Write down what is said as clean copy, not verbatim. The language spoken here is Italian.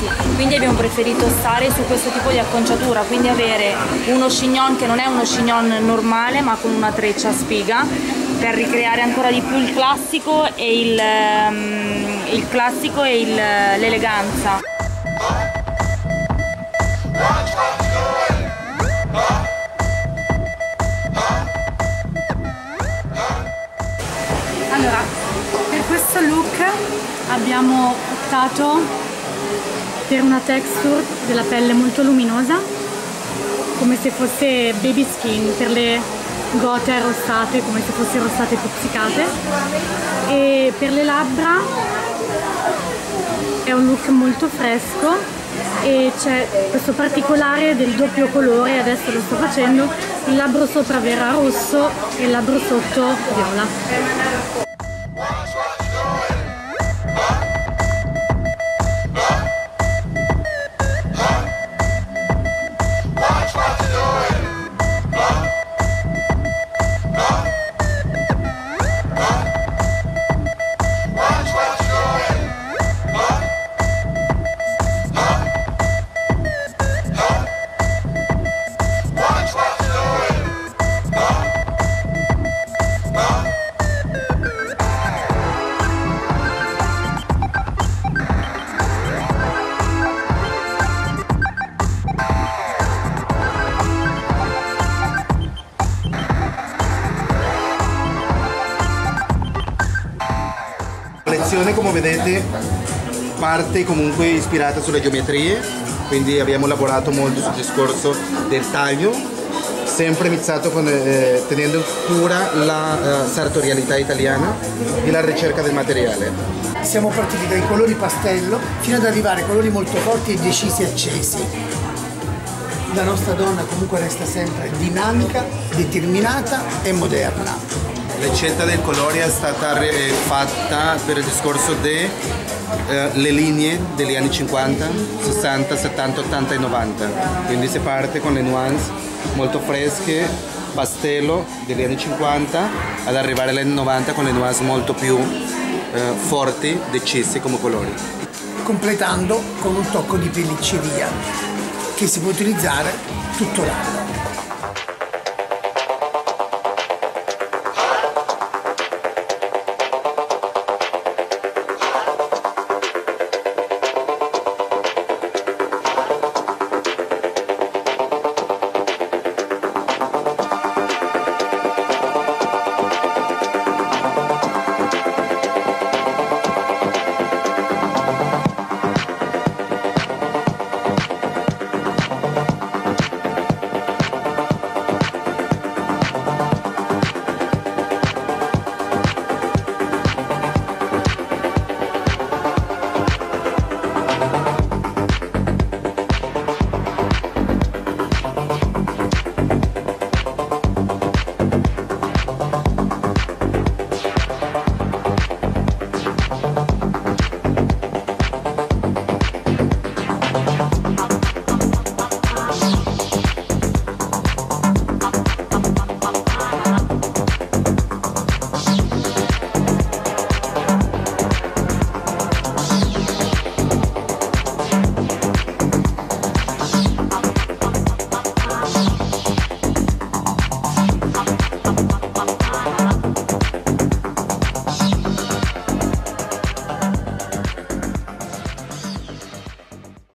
quindi abbiamo preferito stare su questo tipo di acconciatura, quindi avere uno chignon che non è uno chignon normale ma con una treccia a spiga, per ricreare ancora di più il classico e l'eleganza. Allora, per questo look abbiamo optato per una texture della pelle molto luminosa, come se fosse baby skin, per le gote arrostate, come se fossero state pizzicate, e per le labbra è un look molto fresco e c'è questo particolare del doppio colore, adesso lo sto facendo, il labbro sopra verrà rosso e il labbro sotto viola. La lezione, come vedete, parte comunque ispirata sulle geometrie, quindi abbiamo lavorato molto sul discorso del taglio, sempre mixato con, tenendo cura la sartorialità italiana e la ricerca del materiale. Siamo partiti dai colori pastello fino ad arrivare a colori molto forti e decisi e accesi. La nostra donna comunque resta sempre dinamica, determinata e moderna. La scelta del colore è stata fatta per il discorso delle linee degli anni 50, 60, 70, 80 e 90. Quindi si parte con le nuance molto fresche, pastello degli anni 50, ad arrivare agli anni 90 con le nuance molto più forti, decise come colori. Completando con un tocco di pellicceria che si può utilizzare tutto l'anno.